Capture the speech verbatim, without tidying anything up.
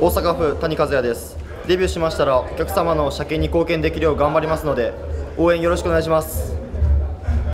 大阪府谷和也です。デビューしましたらお客様の車検に貢献できるよう頑張りますので応援よろしくお願いします。